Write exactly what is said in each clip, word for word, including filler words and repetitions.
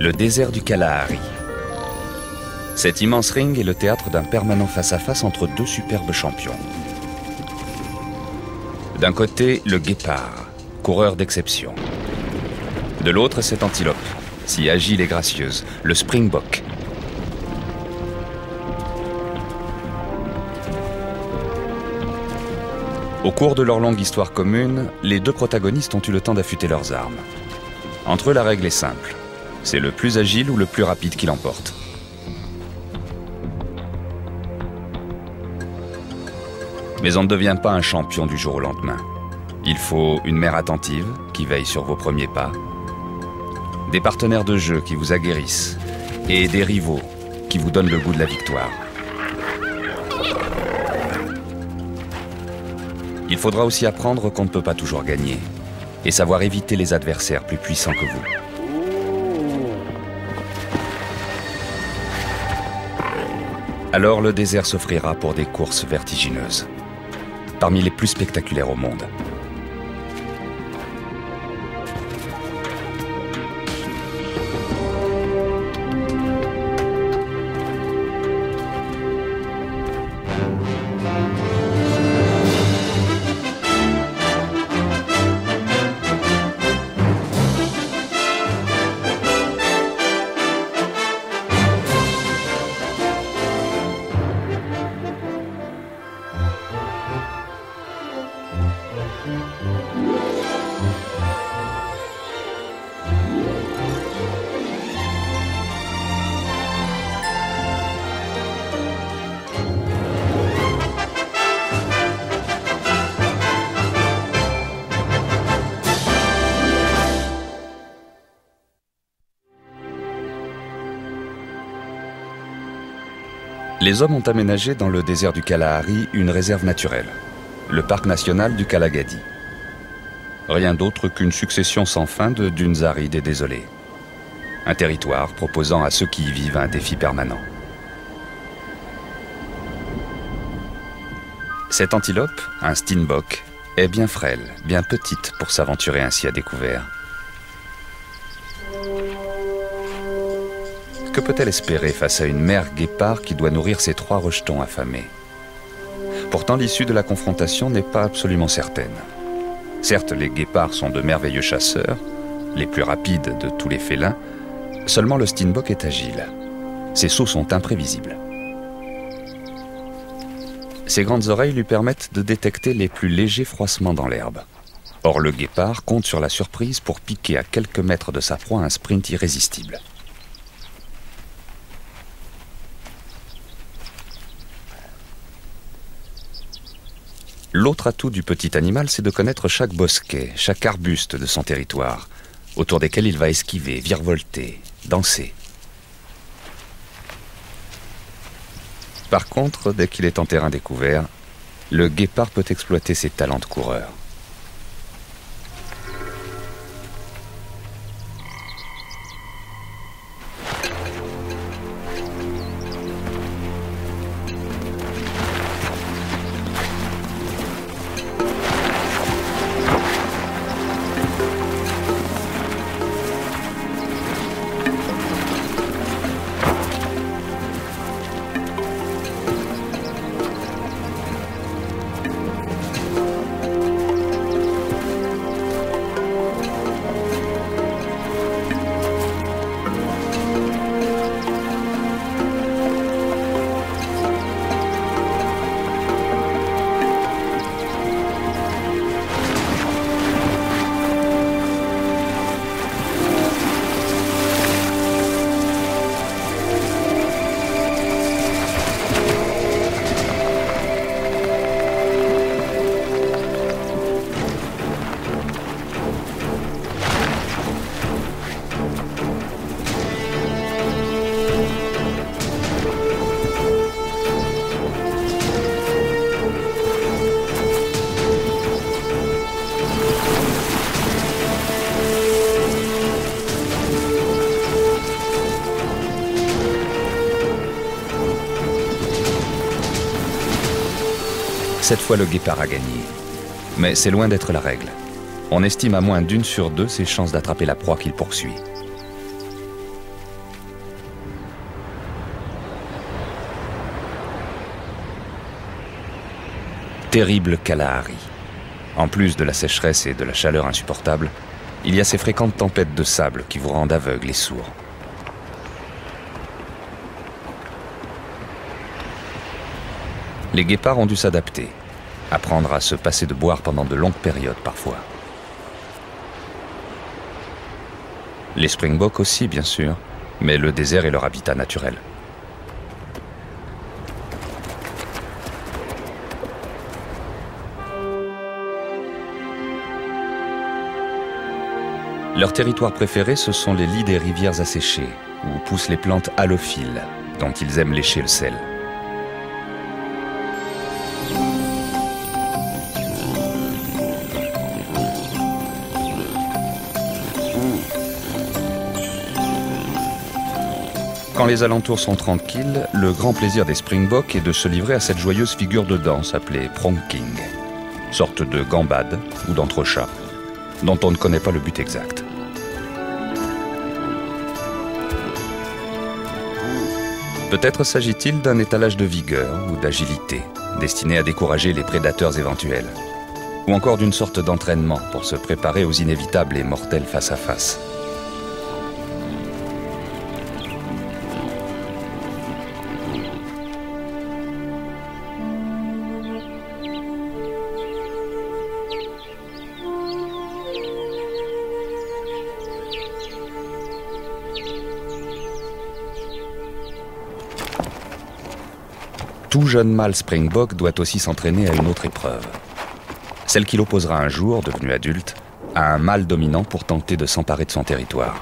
Le désert du Kalahari. Cet immense ring est le théâtre d'un permanent face-à-face entre deux superbes champions. D'un côté, le guépard, coureur d'exception. De l'autre, cette antilope, si agile et gracieuse, le springbok. Au cours de leur longue histoire commune, les deux protagonistes ont eu le temps d'affûter leurs armes. Entre eux, la règle est simple. C'est le plus agile ou le plus rapide qui l'emporte. Mais on ne devient pas un champion du jour au lendemain. Il faut une mère attentive qui veille sur vos premiers pas, des partenaires de jeu qui vous aguerrissent et des rivaux qui vous donnent le goût de la victoire. Il faudra aussi apprendre qu'on ne peut pas toujours gagner et savoir éviter les adversaires plus puissants que vous. Alors le désert s'offrira pour des courses vertigineuses, parmi les plus spectaculaires au monde. Les hommes ont aménagé dans le désert du Kalahari une réserve naturelle, le parc national du Kalahari. Rien d'autre qu'une succession sans fin de dunes arides et désolées. Un territoire proposant à ceux qui y vivent un défi permanent. Cette antilope, un steenbok, est bien frêle, bien petite pour s'aventurer ainsi à découvert. Que peut-elle espérer face à une mère guépard qui doit nourrir ses trois rejetons affamés? Pourtant, l'issue de la confrontation n'est pas absolument certaine. Certes, les guépards sont de merveilleux chasseurs, les plus rapides de tous les félins, seulement le steenbok est agile. Ses sauts sont imprévisibles. Ses grandes oreilles lui permettent de détecter les plus légers froissements dans l'herbe. Or, le guépard compte sur la surprise pour piquer à quelques mètres de sa proie un sprint irrésistible. L'autre atout du petit animal, c'est de connaître chaque bosquet, chaque arbuste de son territoire, autour desquels il va esquiver, virevolter, danser. Par contre, dès qu'il est en terrain découvert, le guépard peut exploiter ses talents de coureur. Cette fois, le guépard a gagné. Mais c'est loin d'être la règle. On estime à moins d'une sur deux ses chances d'attraper la proie qu'il poursuit. Terrible Kalahari. En plus de la sécheresse et de la chaleur insupportable, il y a ces fréquentes tempêtes de sable qui vous rendent aveugles et sourds. Les guépards ont dû s'adapter, apprendre à se passer de boire pendant de longues périodes parfois. Les springboks aussi, bien sûr, mais le désert est leur habitat naturel. Leur territoire préféré, ce sont les lits des rivières asséchées, où poussent les plantes halophiles, dont ils aiment lécher le sel. Quand les alentours sont tranquilles, le grand plaisir des springboks est de se livrer à cette joyeuse figure de danse appelée pronking, sorte de gambade ou d'entrechat, dont on ne connaît pas le but exact. Peut-être s'agit-il d'un étalage de vigueur ou d'agilité, destiné à décourager les prédateurs éventuels, ou encore d'une sorte d'entraînement pour se préparer aux inévitables et mortels face-à-face. Tout jeune mâle springbok doit aussi s'entraîner à une autre épreuve. Celle qu'il opposera un jour, devenu adulte, à un mâle dominant pour tenter de s'emparer de son territoire.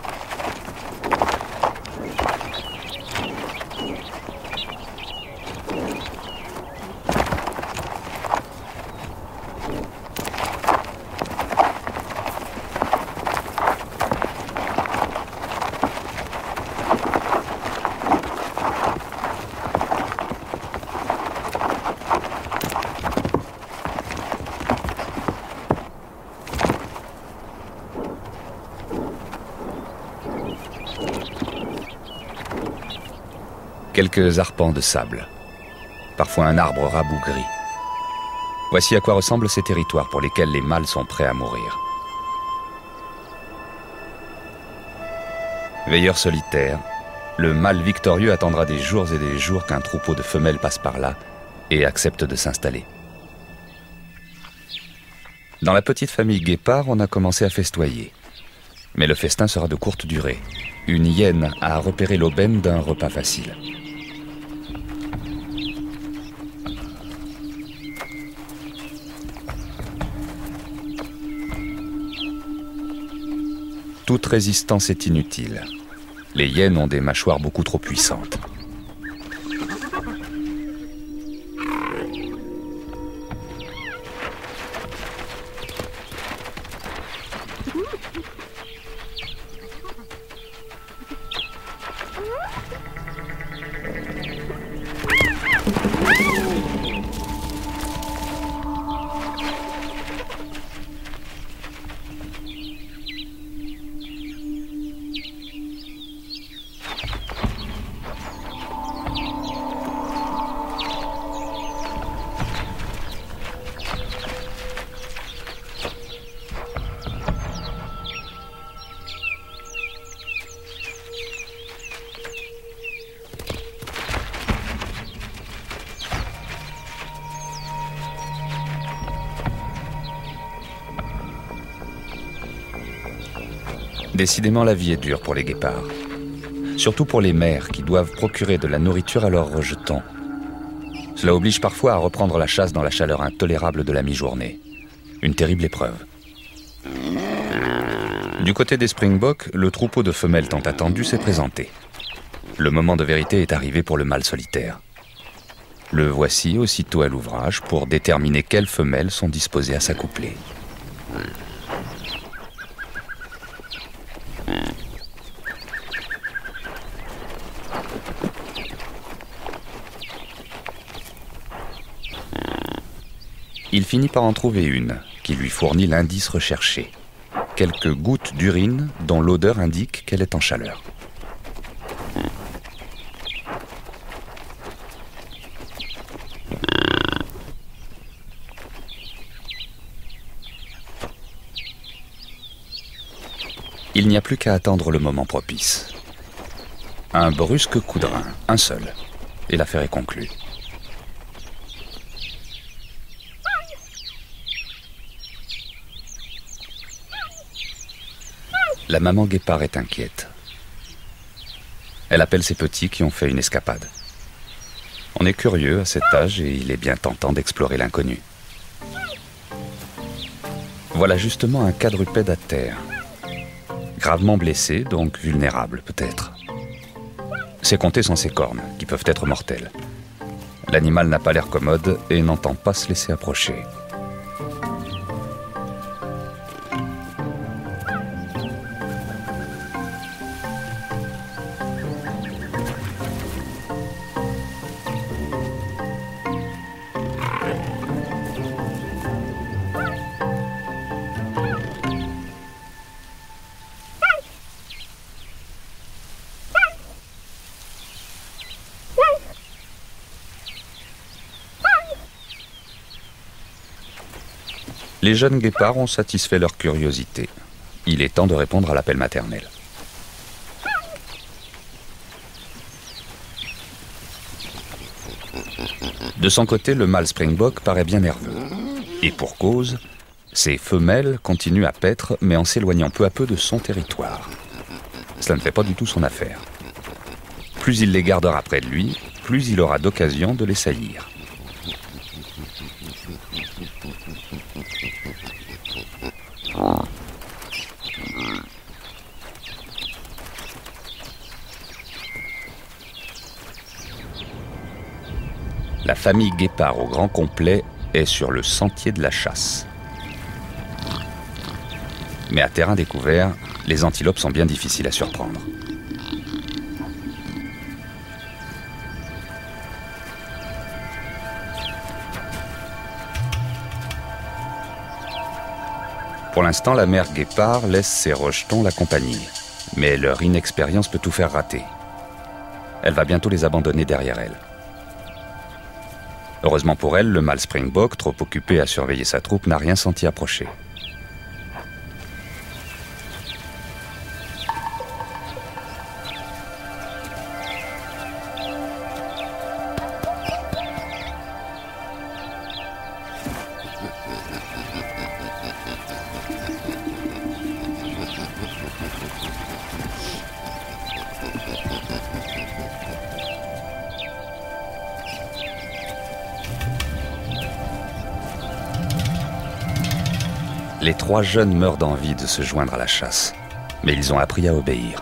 Quelques arpents de sable, parfois un arbre rabougri. Voici à quoi ressemblent ces territoires pour lesquels les mâles sont prêts à mourir. Veilleur solitaire, le mâle victorieux attendra des jours et des jours qu'un troupeau de femelles passe par là et accepte de s'installer. Dans la petite famille guépard, on a commencé à festoyer. Mais le festin sera de courte durée. Une hyène a repéré l'aubaine d'un repas facile. Toute résistance est inutile. Les hyènes ont des mâchoires beaucoup trop puissantes. Décidément, la vie est dure pour les guépards. Surtout pour les mères qui doivent procurer de la nourriture à leurs rejetons. Cela oblige parfois à reprendre la chasse dans la chaleur intolérable de la mi-journée. Une terrible épreuve. Du côté des springboks, le troupeau de femelles tant attendu s'est présenté. Le moment de vérité est arrivé pour le mâle solitaire. Le voici aussitôt à l'ouvrage pour déterminer quelles femelles sont disposées à s'accoupler. Il finit par en trouver une, qui lui fournit l'indice recherché. Quelques gouttes d'urine dont l'odeur indique qu'elle est en chaleur. Il n'y a plus qu'à attendre le moment propice. Un brusque coup de rein, un seul, et l'affaire est conclue. La maman guépard est inquiète. Elle appelle ses petits qui ont fait une escapade. On est curieux à cet âge et il est bien tentant d'explorer l'inconnu. Voilà justement un quadrupède à terre. Gravement blessé, donc vulnérable peut-être. C'est compter sans ses cornes, qui peuvent être mortelles. L'animal n'a pas l'air commode et n'entend pas se laisser approcher. Les jeunes guépards ont satisfait leur curiosité. Il est temps de répondre à l'appel maternel. De son côté, le mâle springbok paraît bien nerveux. Et pour cause, ses femelles continuent à paître, mais en s'éloignant peu à peu de son territoire. Cela ne fait pas du tout son affaire. Plus il les gardera près de lui, plus il aura d'occasion de les saillir. La famille guépard au grand complet est sur le sentier de la chasse. Mais à terrain découvert, les antilopes sont bien difficiles à surprendre. Pour l'instant, la mère guépard laisse ses rejetons l'accompagner. Mais leur inexpérience peut tout faire rater. Elle va bientôt les abandonner derrière elle. Heureusement pour elle, le mâle springbok, trop occupé à surveiller sa troupe, n'a rien senti approcher. Les trois jeunes meurent d'envie de se joindre à la chasse, mais ils ont appris à obéir.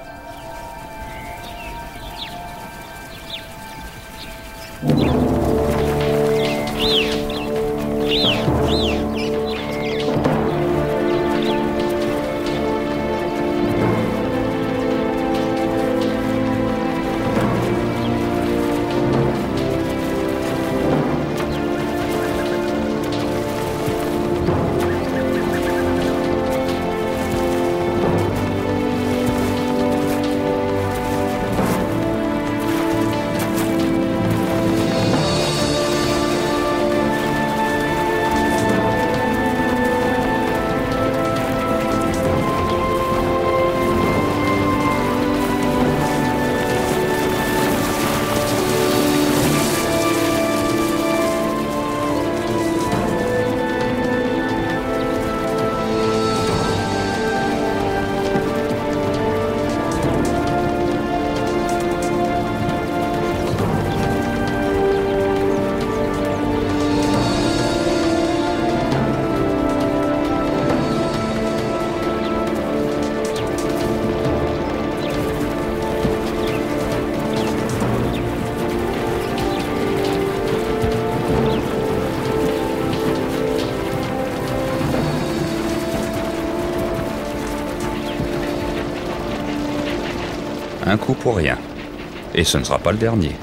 Un coup pour rien. Et ce ne sera pas le dernier.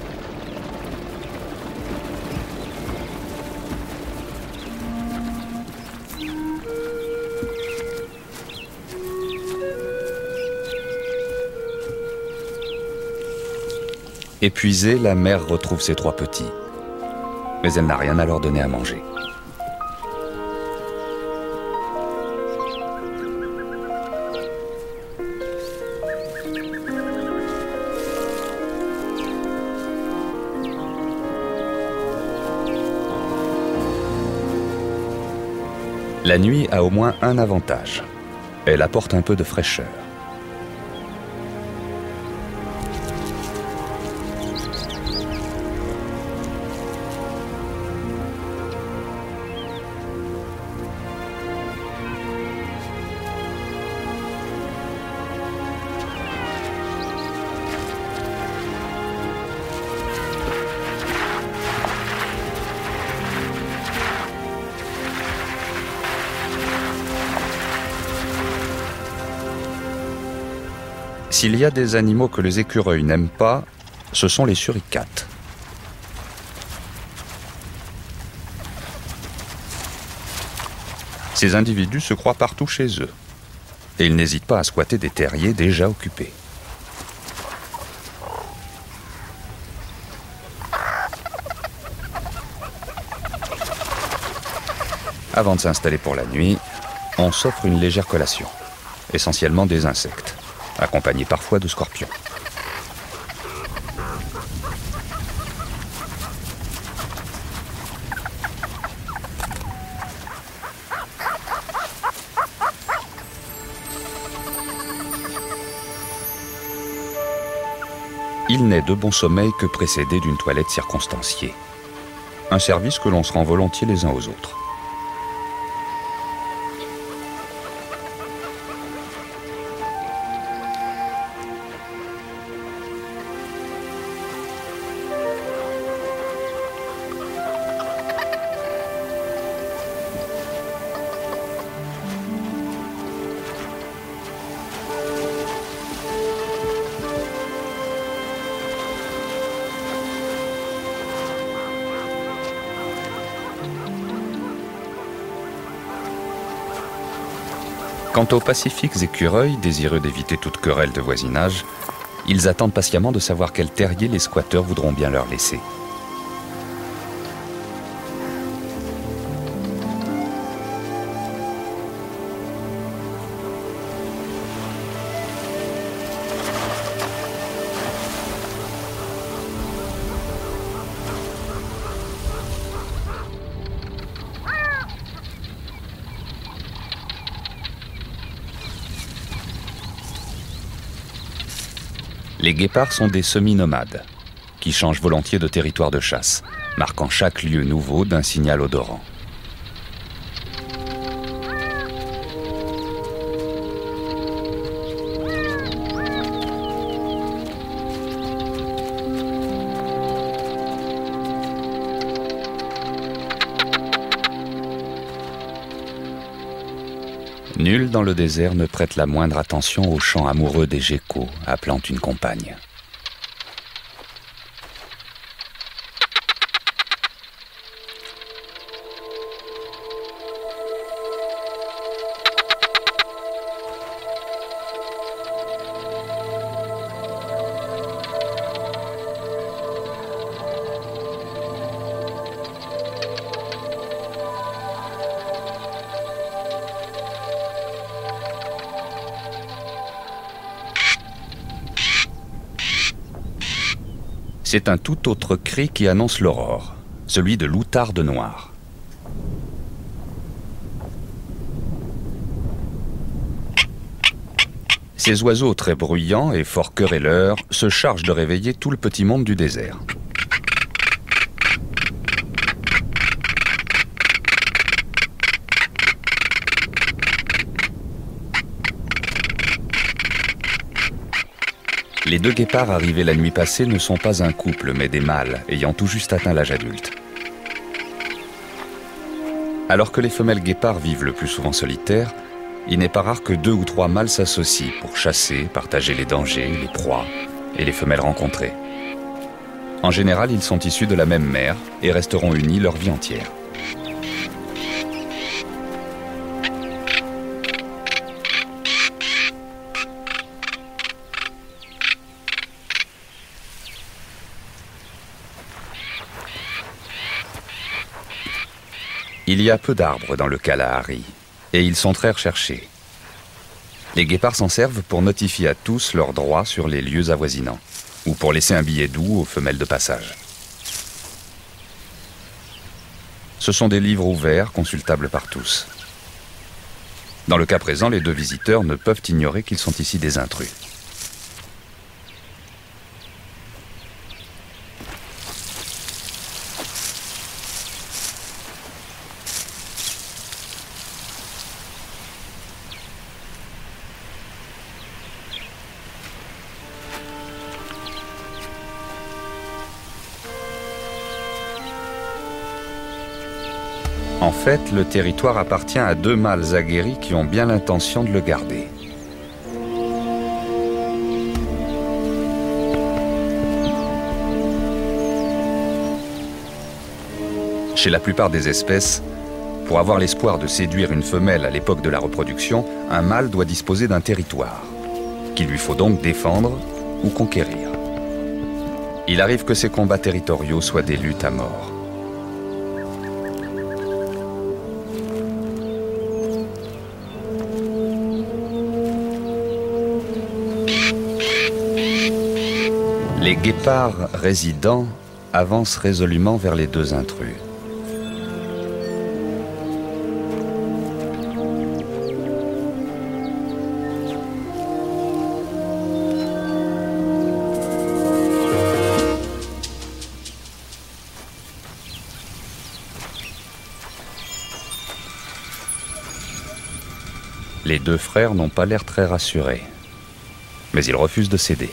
Épuisée, la mère retrouve ses trois petits. Mais elle n'a rien à leur donner à manger. La nuit a au moins un avantage. Elle apporte un peu de fraîcheur. S'il y a des animaux que les écureuils n'aiment pas, ce sont les suricates. Ces individus se croient partout chez eux, et ils n'hésitent pas à squatter des terriers déjà occupés. Avant de s'installer pour la nuit, on s'offre une légère collation, essentiellement des insectes, accompagnés parfois de scorpions. Il n'est de bon sommeil que précédé d'une toilette circonstanciée. Un service que l'on se rend volontiers les uns aux autres. Quant aux pacifiques écureuils, désireux d'éviter toute querelle de voisinage, ils attendent patiemment de savoir quel terrier les squatteurs voudront bien leur laisser. Les guépards sont des semi-nomades, qui changent volontiers de territoire de chasse, marquant chaque lieu nouveau d'un signal odorant. Nul dans le désert ne prête la moindre attention au chant amoureux des geckos appelant une compagne. C'est un tout autre cri qui annonce l'aurore, celui de l'outarde noire. Ces oiseaux très bruyants et fort querelleurs se chargent de réveiller tout le petit monde du désert. Les deux guépards arrivés la nuit passée ne sont pas un couple, mais des mâles ayant tout juste atteint l'âge adulte. Alors que les femelles guépards vivent le plus souvent solitaires, il n'est pas rare que deux ou trois mâles s'associent pour chasser, partager les dangers, les proies et les femelles rencontrées. En général, ils sont issus de la même mère et resteront unis leur vie entière. Il y a peu d'arbres dans le Kalahari, et ils sont très recherchés. Les guépards s'en servent pour notifier à tous leurs droits sur les lieux avoisinants, ou pour laisser un billet doux aux femelles de passage. Ce sont des livres ouverts, consultables par tous. Dans le cas présent, les deux visiteurs ne peuvent ignorer qu'ils sont ici des intrus. En fait, le territoire appartient à deux mâles aguerris qui ont bien l'intention de le garder. Chez la plupart des espèces, pour avoir l'espoir de séduire une femelle à l'époque de la reproduction, un mâle doit disposer d'un territoire, qu'il lui faut donc défendre ou conquérir. Il arrive que ces combats territoriaux soient des luttes à mort. Les guépards résidents avancent résolument vers les deux intrus. Les deux frères n'ont pas l'air très rassurés, mais ils refusent de céder.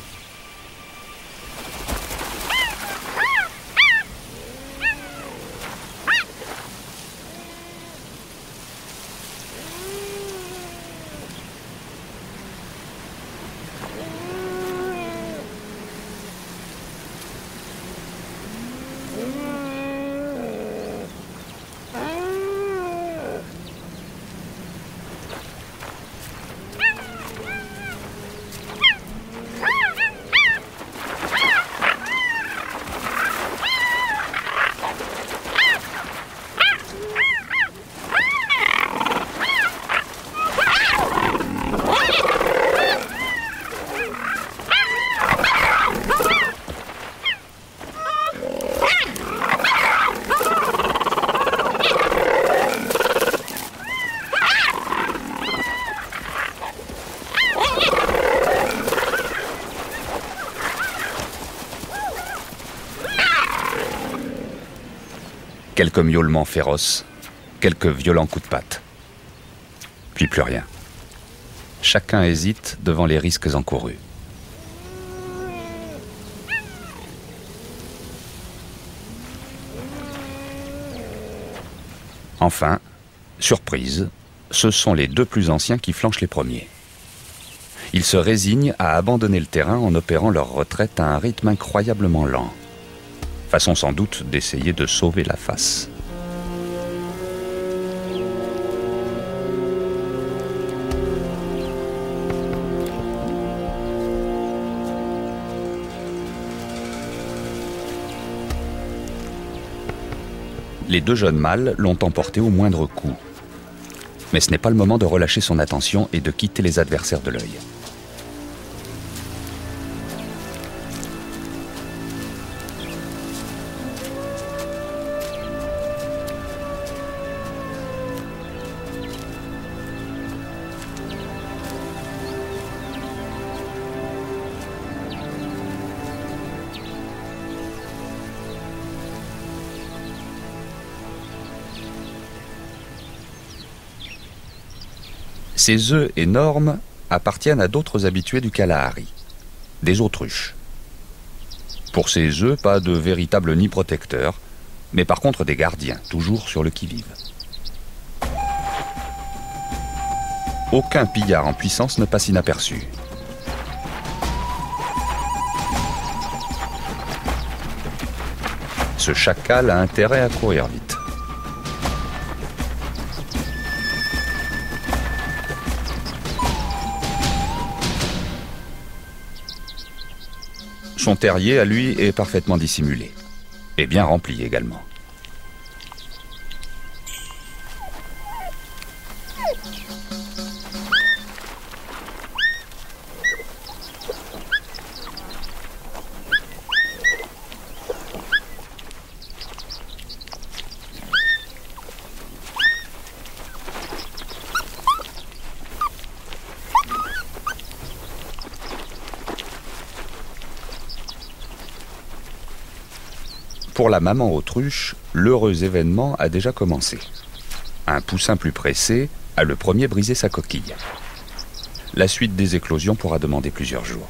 Quelques miaulements féroces, quelques violents coups de patte. Puis plus rien. Chacun hésite devant les risques encourus. Enfin, surprise, ce sont les deux plus anciens qui flanchent les premiers. Ils se résignent à abandonner le terrain en opérant leur retraite à un rythme incroyablement lent. Façon sans doute d'essayer de sauver la face. Les deux jeunes mâles l'ont emporté au moindre coup. Mais ce n'est pas le moment de relâcher son attention et de quitter les adversaires de l'œil. Ces œufs énormes appartiennent à d'autres habitués du Kalahari, des autruches. Pour ces œufs, pas de véritable nid protecteur, mais par contre des gardiens, toujours sur le qui-vive. Aucun pillard en puissance ne passe inaperçu. Ce chacal a intérêt à courir vite. Son terrier, à lui, est parfaitement dissimulé. Et bien rempli également. Pour la maman autruche, l'heureux événement a déjà commencé. Un poussin plus pressé a le premier brisé sa coquille. La suite des éclosions pourra demander plusieurs jours.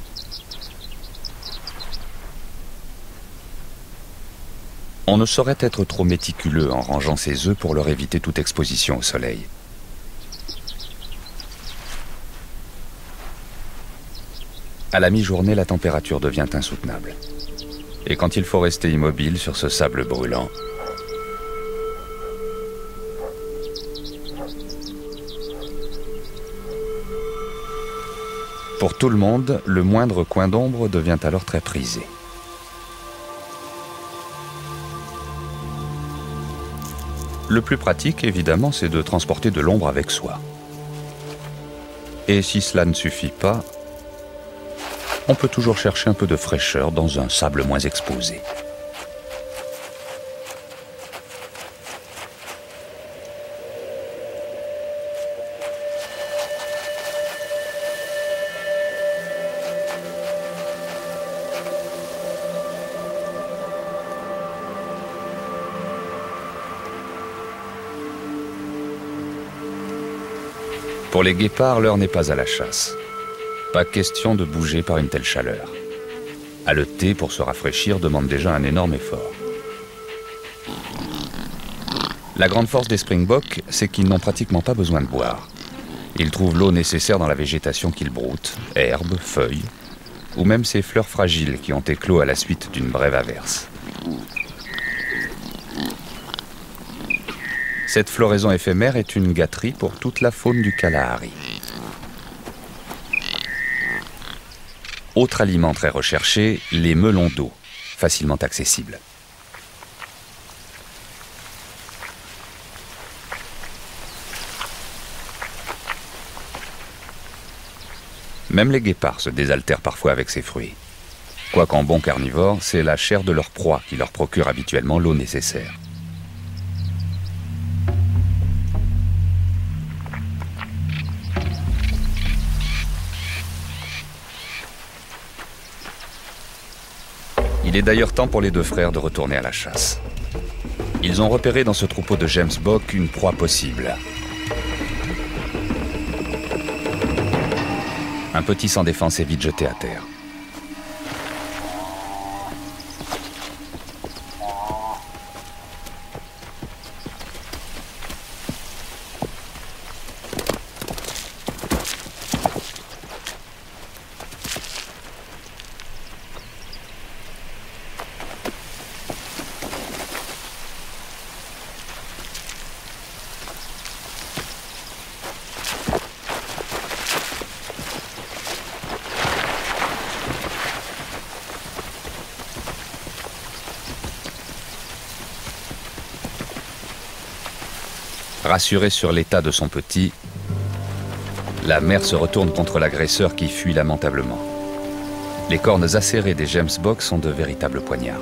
On ne saurait être trop méticuleux en rangeant ses œufs pour leur éviter toute exposition au soleil. À la mi-journée, la température devient insoutenable. Et quand il faut rester immobile sur ce sable brûlant, pour tout le monde, le moindre coin d'ombre devient alors très prisé. Le plus pratique, évidemment, c'est de transporter de l'ombre avec soi. Et si cela ne suffit pas, on peut toujours chercher un peu de fraîcheur dans un sable moins exposé. Pour les guépards, l'heure n'est pas à la chasse. Pas question de bouger par une telle chaleur. Haleter pour se rafraîchir demande déjà un énorme effort. La grande force des Springboks, c'est qu'ils n'ont pratiquement pas besoin de boire. Ils trouvent l'eau nécessaire dans la végétation qu'ils broutent, herbes, feuilles, ou même ces fleurs fragiles qui ont éclos à la suite d'une brève averse. Cette floraison éphémère est une gâterie pour toute la faune du Kalahari. Autre aliment très recherché, les melons d'eau, facilement accessibles. Même les guépards se désaltèrent parfois avec ces fruits. Quoiqu'en bon carnivore, c'est la chair de leur proie qui leur procure habituellement l'eau nécessaire. Il est d'ailleurs temps pour les deux frères de retourner à la chasse. Ils ont repéré dans ce troupeau de Gemsbok une proie possible. Un petit sans défense est vite jeté à terre. Rassurée sur l'état de son petit, la mère se retourne contre l'agresseur qui fuit lamentablement. Les cornes acérées des Gemsbok sont de véritables poignards.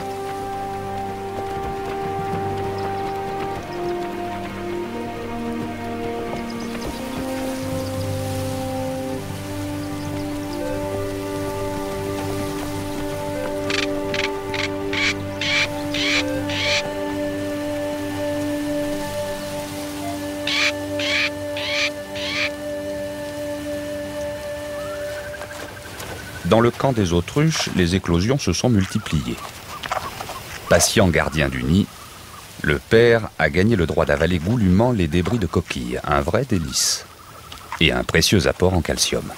Dans le camp des autruches, les éclosions se sont multipliées. Patient gardien du nid, le père a gagné le droit d'avaler goulûment les débris de coquilles, un vrai délice, et un précieux apport en calcium.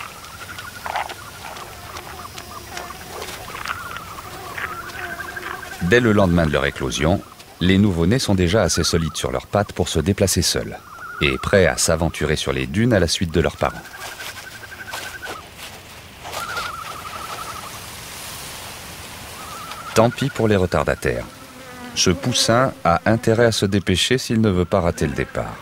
Dès le lendemain de leur éclosion, les nouveau-nés sont déjà assez solides sur leurs pattes pour se déplacer seuls, et prêts à s'aventurer sur les dunes à la suite de leurs parents. Tant pis pour les retardataires. Ce poussin a intérêt à se dépêcher s'il ne veut pas rater le départ.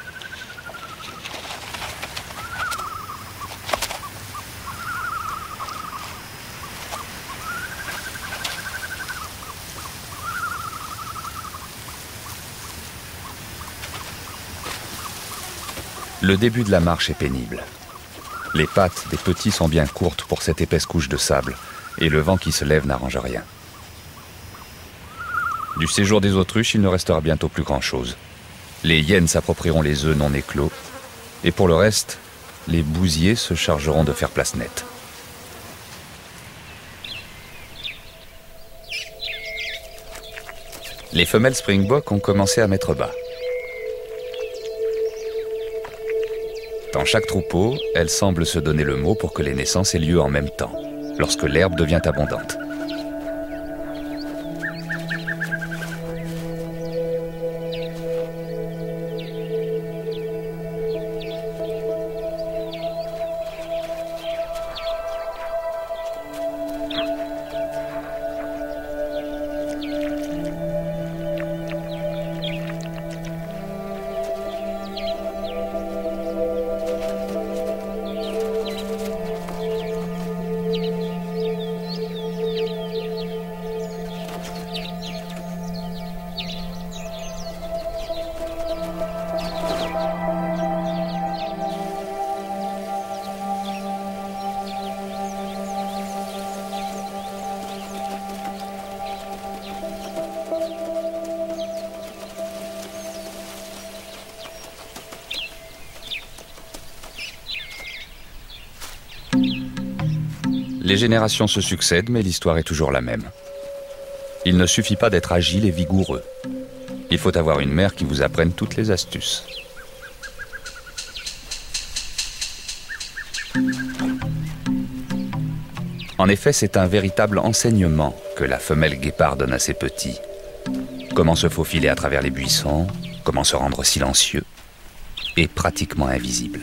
Le début de la marche est pénible. Les pattes des petits sont bien courtes pour cette épaisse couche de sable, et le vent qui se lève n'arrange rien. Du séjour des autruches, il ne restera bientôt plus grand-chose. Les hyènes s'approprieront les œufs non éclos, et pour le reste, les bousiers se chargeront de faire place nette. Les femelles springboks ont commencé à mettre bas. Dans chaque troupeau, elles semblent se donner le mot pour que les naissances aient lieu en même temps, lorsque l'herbe devient abondante. Les générations se succèdent, mais l'histoire est toujours la même. Il ne suffit pas d'être agile et vigoureux. Il faut avoir une mère qui vous apprenne toutes les astuces. En effet, c'est un véritable enseignement que la femelle guépard donne à ses petits. Comment se faufiler à travers les buissons, comment se rendre silencieux et pratiquement invisible.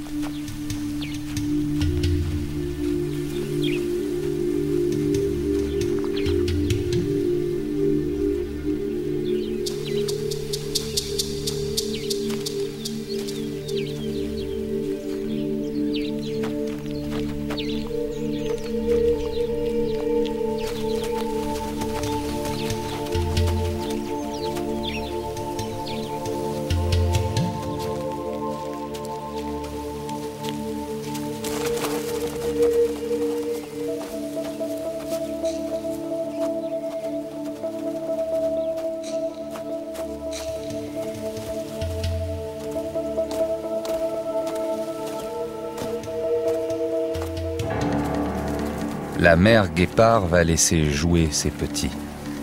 La mère guépard va laisser jouer ses petits.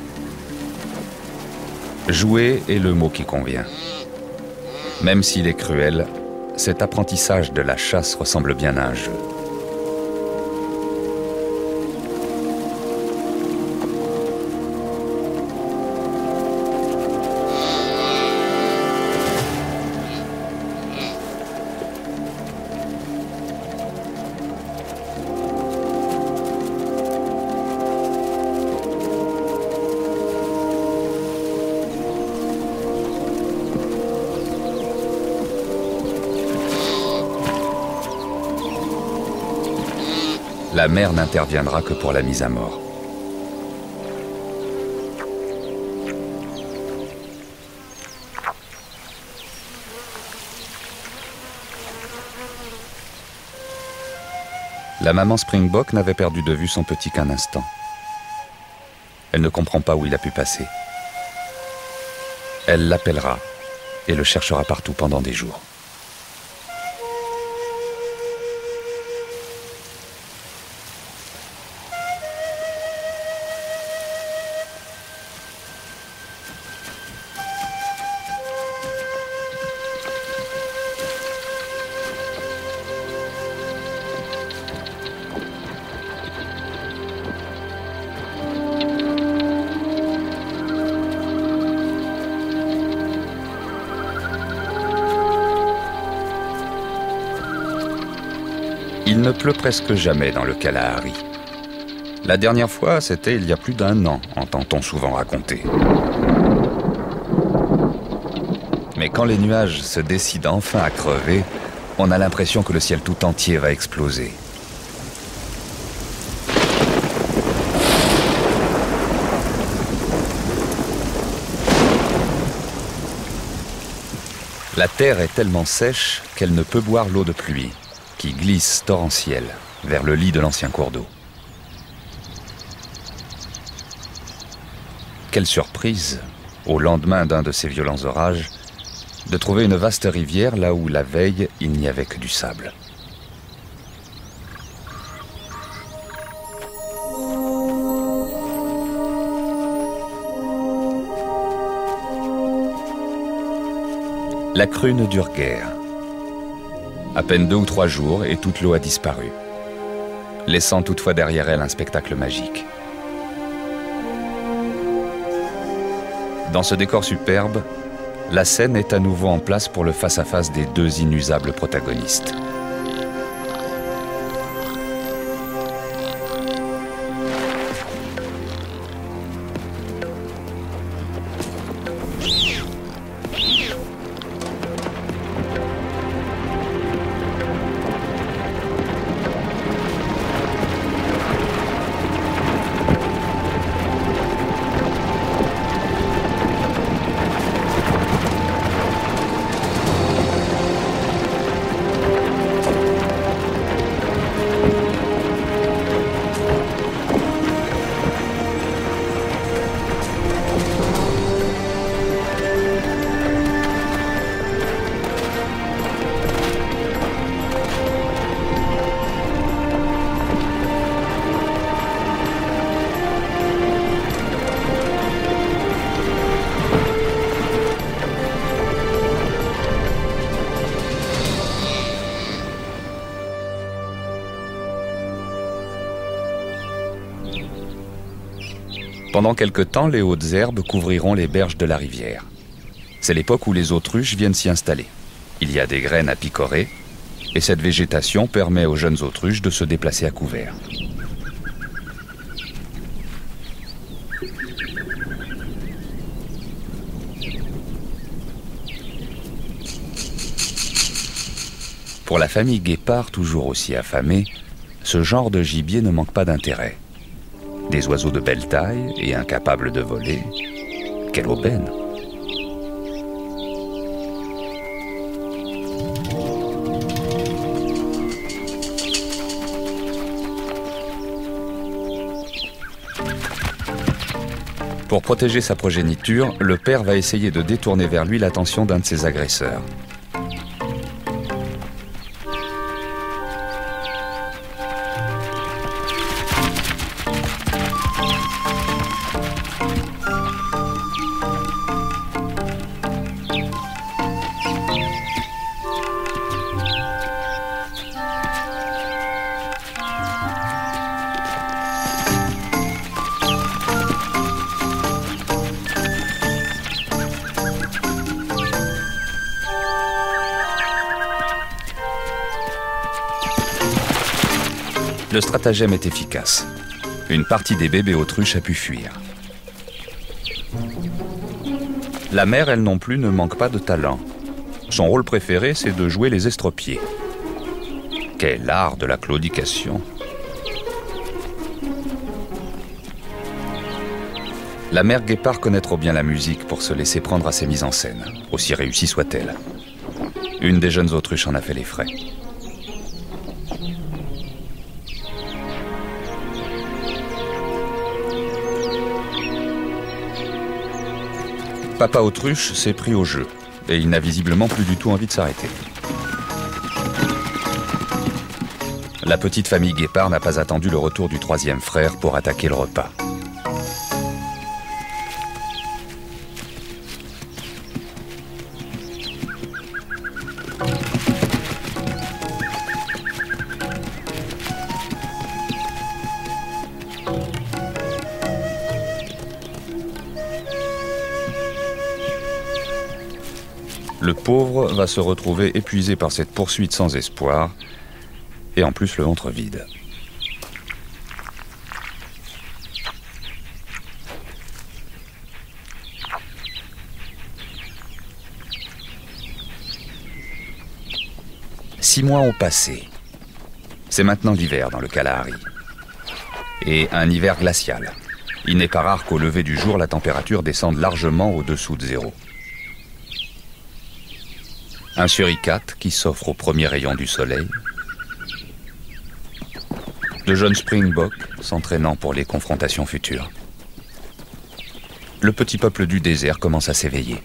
Jouer est le mot qui convient. Même s'il est cruel, cet apprentissage de la chasse ressemble bien à un jeu. La mère n'interviendra que pour la mise à mort. La maman Springbok n'avait perdu de vue son petit qu'un instant. Elle ne comprend pas où il a pu passer. Elle l'appellera et le cherchera partout pendant des jours. Il ne pleut presque jamais dans le Kalahari. La dernière fois, c'était il y a plus d'un an, entend-on souvent raconter. Mais quand les nuages se décident enfin à crever, on a l'impression que le ciel tout entier va exploser. La terre est tellement sèche qu'elle ne peut boire l'eau de pluie, qui glisse torrentielle vers le lit de l'ancien cours d'eau. Quelle surprise, au lendemain d'un de ces violents orages, de trouver une vaste rivière là où la veille il n'y avait que du sable. La crue ne dure guère. À peine deux ou trois jours et toute l'eau a disparu, laissant toutefois derrière elle un spectacle magique. Dans ce décor superbe, la scène est à nouveau en place pour le face-à-face des deux inusables protagonistes. Pendant quelque temps, les hautes herbes couvriront les berges de la rivière. C'est l'époque où les autruches viennent s'y installer. Il y a des graines à picorer, et cette végétation permet aux jeunes autruches de se déplacer à couvert. Pour la famille guépard, toujours aussi affamée, ce genre de gibier ne manque pas d'intérêt. Des oiseaux de belle taille et incapables de voler. Quelle aubaine! Pour protéger sa progéniture, le père va essayer de détourner vers lui l'attention d'un de ses agresseurs. Le stratagème est efficace. Une partie des bébés autruches a pu fuir. La mère, elle non plus, ne manque pas de talent. Son rôle préféré, c'est de jouer les estropiés. Quel art de la claudication! La mère guépard connaît trop bien la musique pour se laisser prendre à ses mises en scène, aussi réussies soient-elles. Une des jeunes autruches en a fait les frais. Papa Autruche s'est pris au jeu, et il n'a visiblement plus du tout envie de s'arrêter. La petite famille guépard n'a pas attendu le retour du troisième frère pour attaquer le repas. Le pauvre va se retrouver épuisé par cette poursuite sans espoir, et en plus le ventre vide. Six mois ont passé. C'est maintenant l'hiver dans le Kalahari. Et un hiver glacial. Il n'est pas rare qu'au lever du jour, la température descende largement au-dessous de zéro. Un suricate qui s'offre aux premiers rayons du soleil. De jeunes springboks s'entraînant pour les confrontations futures. le petit peuple du désert commence à s'éveiller.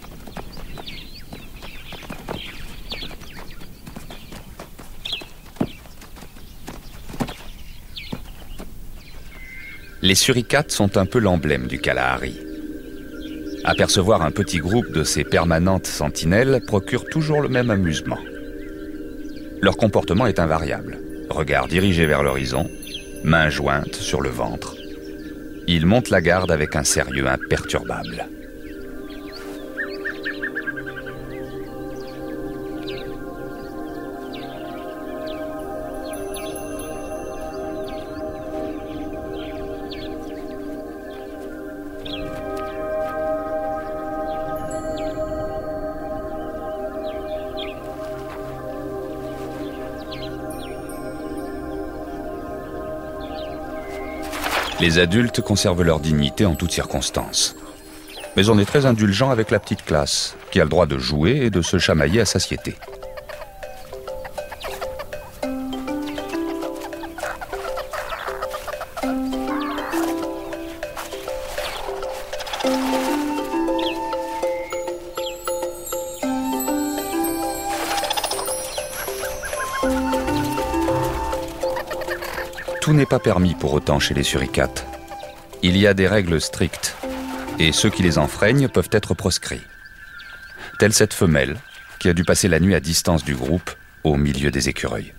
Les suricates sont un peu l'emblème du Kalahari. Apercevoir un petit groupe de ces permanentes sentinelles procure toujours le même amusement. Leur comportement est invariable. Regard dirigé vers l'horizon, mains jointes sur le ventre. Ils montent la garde avec un sérieux imperturbable. Les adultes conservent leur dignité en toutes circonstances. Mais on est très indulgent avec la petite classe, qui a le droit de jouer et de se chamailler à satiété. Tout n'est pas permis pour autant chez les suricates. Il y a des règles strictes, et ceux qui les enfreignent peuvent être proscrits. Telle cette femelle, qui a dû passer la nuit à distance du groupe, au milieu des écureuils.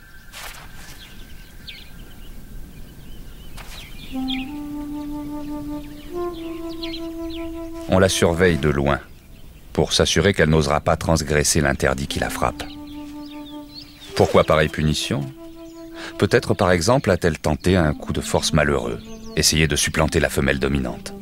On la surveille de loin, pour s'assurer qu'elle n'osera pas transgresser l'interdit qui la frappe. Pourquoi pareille punition ? Peut-être par exemple a-t-elle tenté un coup de force malheureux, essayer de supplanter la femelle dominante.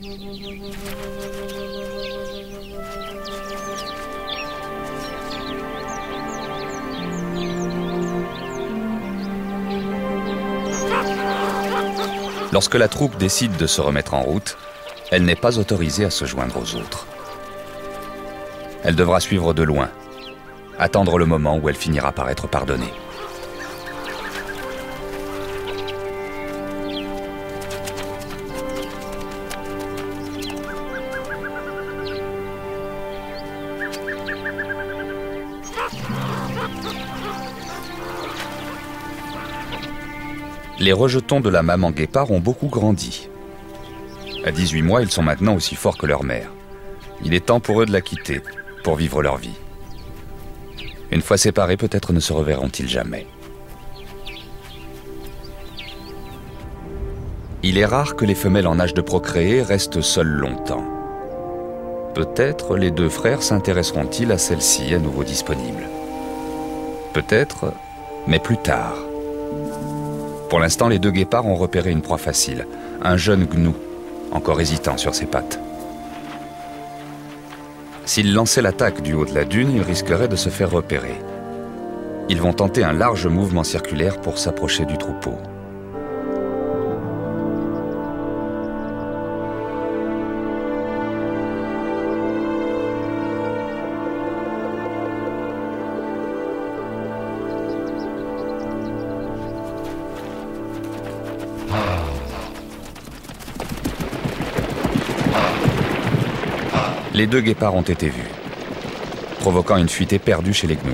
Lorsque la troupe décide de se remettre en route, elle n'est pas autorisée à se joindre aux autres. Elle devra suivre de loin, attendre le moment où elle finira par être pardonnée. Les rejetons de la maman guépard ont beaucoup grandi. À dix-huit mois, ils sont maintenant aussi forts que leur mère. Il est temps pour eux de la quitter, pour vivre leur vie. Une fois séparés, peut-être ne se reverront-ils jamais. Il est rare que les femelles en âge de procréer restent seules longtemps. Peut-être les deux frères s'intéresseront-ils à celle-ci à nouveau disponible. Peut-être, mais plus tard. Pour l'instant, les deux guépards ont repéré une proie facile, un jeune gnou, encore hésitant sur ses pattes. S'ils lançaient l'attaque du haut de la dune, ils risqueraient de se faire repérer. Ils vont tenter un large mouvement circulaire pour s'approcher du troupeau. Les deux guépards ont été vus, provoquant une fuite éperdue chez les gnous.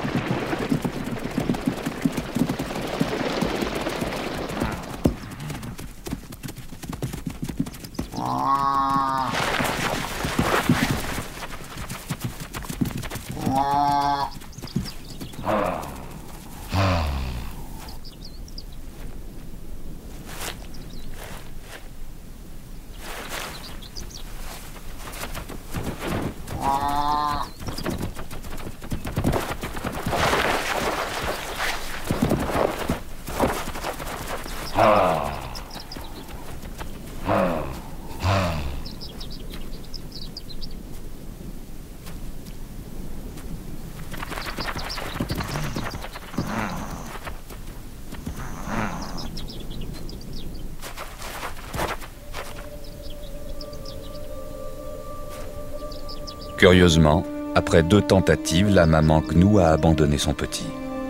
Curieusement, après deux tentatives, la maman gnou a abandonné son petit.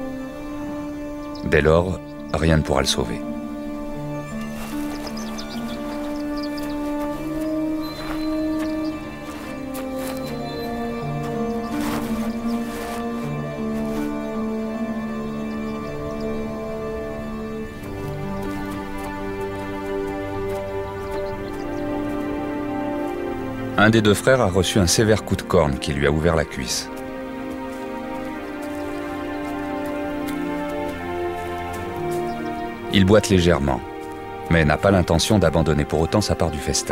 Dès lors, rien ne pourra le sauver. Un des deux frères a reçu un sévère coup de corne qui lui a ouvert la cuisse. Il boite légèrement, mais n'a pas l'intention d'abandonner pour autant sa part du festin.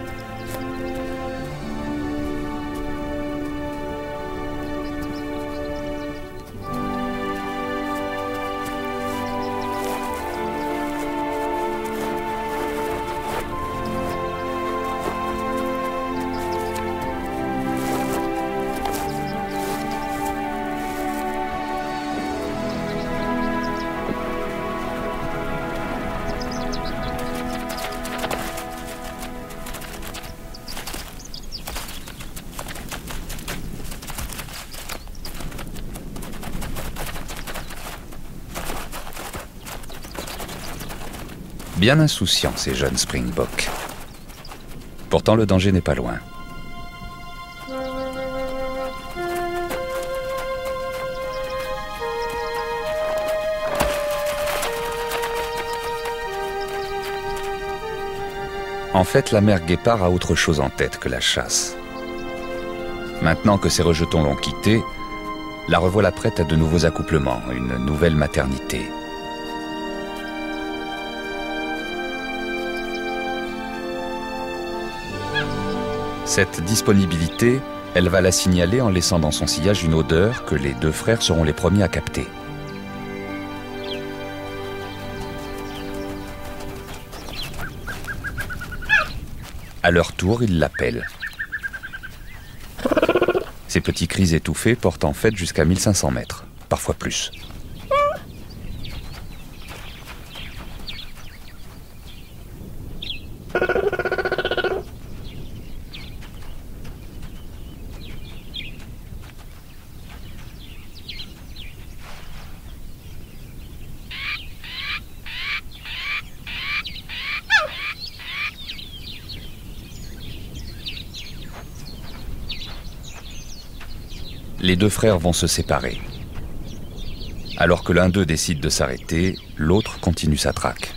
Bien insouciants, ces jeunes Springboks. Pourtant, le danger n'est pas loin. En fait, la mère guépard a autre chose en tête que la chasse. Maintenant que ses rejetons l'ont quittée, la revoilà prête à de nouveaux accouplements, une nouvelle maternité. Cette disponibilité, elle va la signaler en laissant dans son sillage une odeur que les deux frères seront les premiers à capter. À leur tour, ils l'appellent. Ces petits cris étouffés portent en fait jusqu'à mille cinq cents mètres, parfois plus. Les deux frères vont se séparer. Alors que l'un d'eux décide de s'arrêter, l'autre continue sa traque.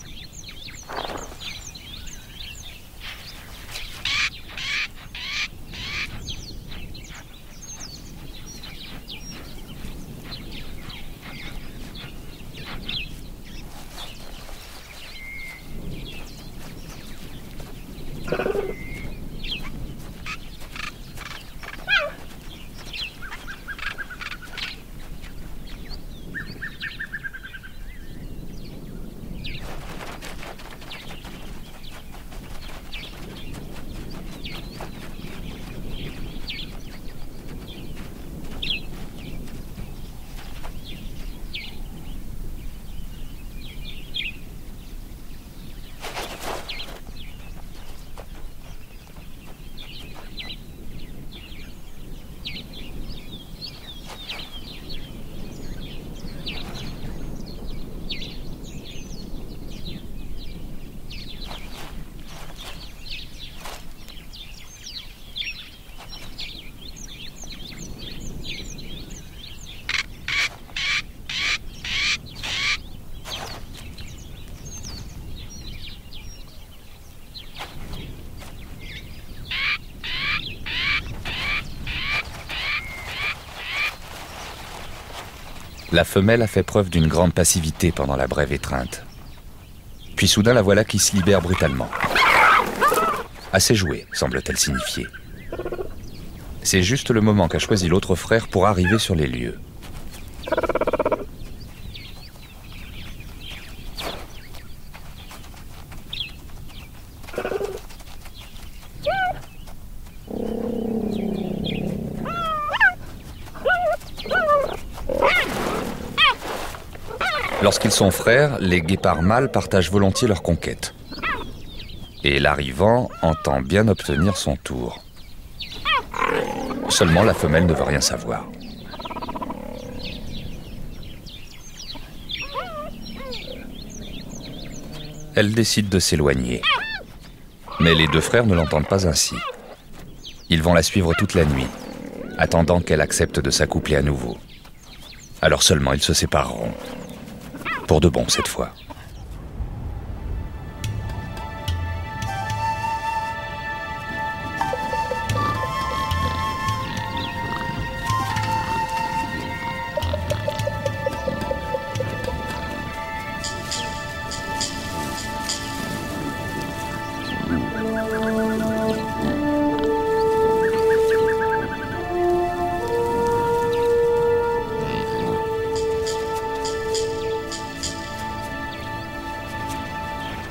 La femelle a fait preuve d'une grande passivité pendant la brève étreinte. Puis soudain, la voilà qui se libère brutalement. Assez joué, semble-t-elle signifier. C'est juste le moment qu'a choisi l'autre frère pour arriver sur les lieux. Lorsqu'ils sont frères, les guépards mâles partagent volontiers leur conquête. Et l'arrivant entend bien obtenir son tour. Seulement la femelle ne veut rien savoir. Elle décide de s'éloigner. Mais les deux frères ne l'entendent pas ainsi. Ils vont la suivre toute la nuit, attendant qu'elle accepte de s'accoupler à nouveau. Alors seulement ils se sépareront. Pour de bon cette fois.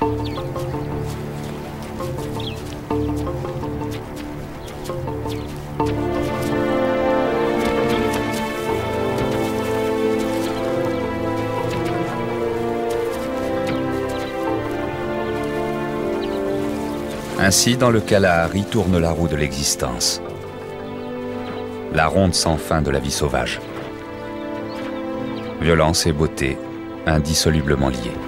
Ainsi, dans le Kalahari, tourne la roue de l'existence. La ronde sans fin de la vie sauvage. Violence et beauté, indissolublement liées.